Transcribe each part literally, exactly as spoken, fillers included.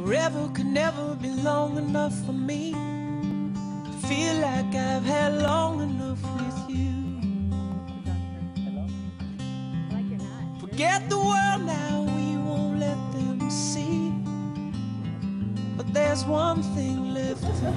Forever could never be long enough for me to feel like I've had long enough with you. Forget the world now, we won't let them see. But there's one thing left to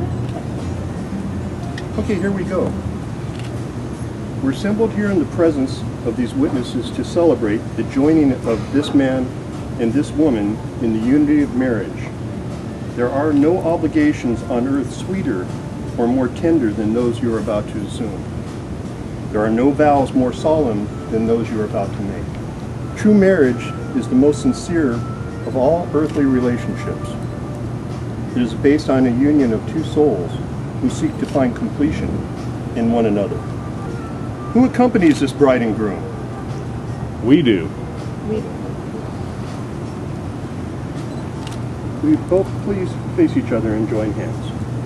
do. Okay, here we go. We're assembled here in the presence of these witnesses to celebrate the joining of this man and this woman in the unity of marriage. There are no obligations on earth sweeter or more tender than those you are about to assume. There are no vows more solemn than those you are about to make. True marriage is the most sincere of all earthly relationships. It is based on a union of two souls who seek to find completion in one another. Who accompanies this bride and groom? We do. We do. Will you both please face each other and join hands?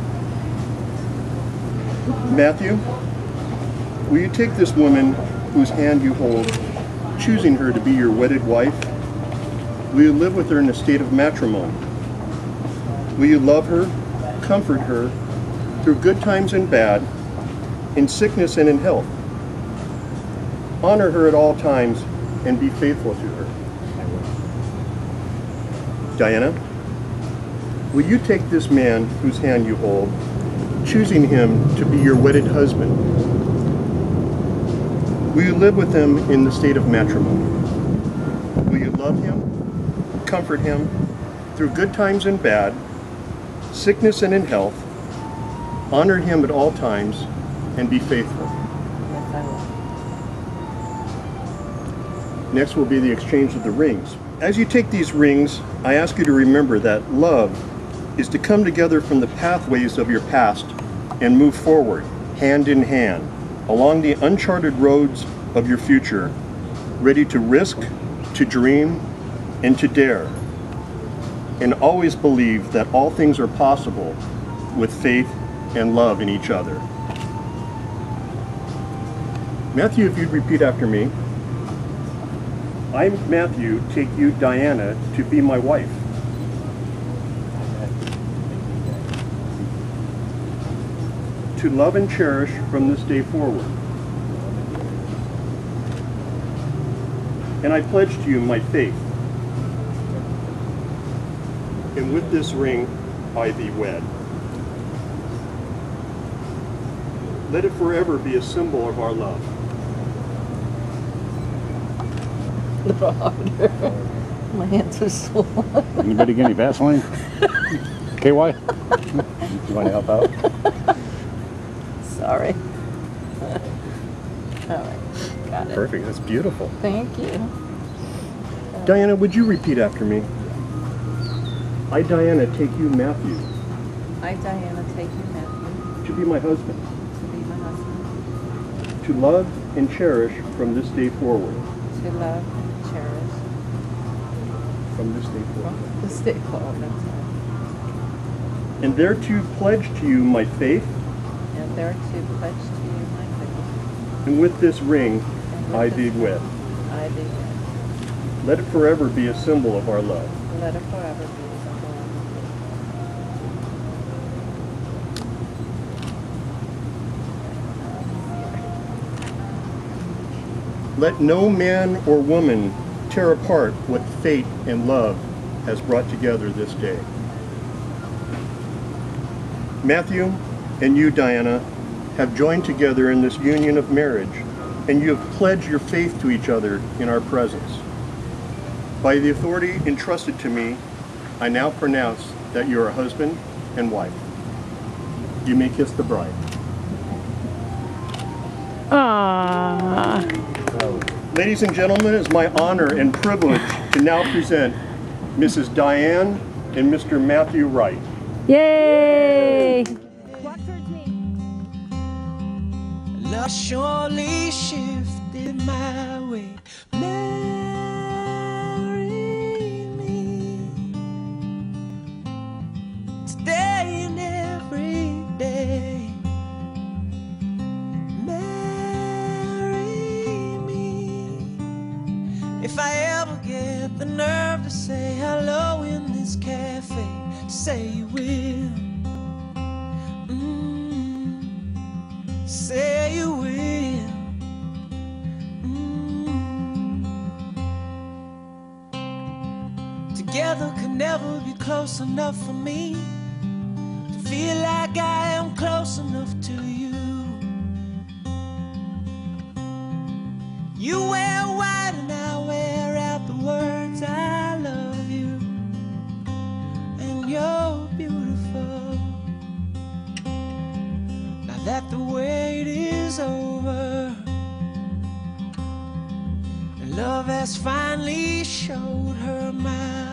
Matthew, will you take this woman whose hand you hold, choosing her to be your wedded wife? Will you live with her in a state of matrimony? Will you love her, comfort her, through good times and bad, in sickness and in health? Honor her at all times and be faithful to her. I will. Diana, will you take this man whose hand you hold, choosing him to be your wedded husband? Will you live with him in the state of matrimony? Will you love him, comfort him, through good times and bad, sickness and in health, honor him at all times, and be faithful? Yes, I will. Next will be the exchange of the rings. As you take these rings, I ask you to remember that love is to come together from the pathways of your past and move forward, hand in hand, along the uncharted roads of your future, ready to risk, to dream, and to dare. And always believe that all things are possible with faith and love in each other. Matthew, if you'd repeat after me. I, Matthew, take you, Diana, to be my wife. To love and cherish from this day forward. And I pledge to you my faith. And with this ring, I thee wed. Let it forever be a symbol of our love. My hands are swollen. Anybody get any Vaseline? K Y? You want to help out? Sorry. All right, got it. Perfect, that's beautiful. Thank you. Diana, would you repeat after me? I, Diana, take you, Matthew, I, Diana, take you, Matthew, to be my husband, to be my husband, to love and cherish from this day forward. to love and cherish From this day forward. from this day forward. I'm sorry. And thereto pledge to you my faith, And thereto pledge to you my faith. and with this ring And with I this thee wed. I thee wed. Let it forever be a symbol of our love. Let it forever be a symbol of Let no man or woman tear apart what fate and love has brought together this day. Matthew and you, Diana, have joined together in this union of marriage, and you have pledged your faith to each other in our presence. By the authority entrusted to me, I now pronounce that you are husband and wife. You may kiss the bride. Aww. Ladies and gentlemen, it is my honor and privilege to now present Missus Diane and Mister Matthew Wright. Yay! Walk towards me. Love surely shifted my way. Marry me today and every day. Marry me if I ever get the nerve to say hello in this cafe. say you will. Mm, say you will. Mm. Together could never be close enough for me to feel like I am close enough to you. You wear white and I wear out the words I love you, and you're beautiful. Now that the wait is over and love has finally showed her mind,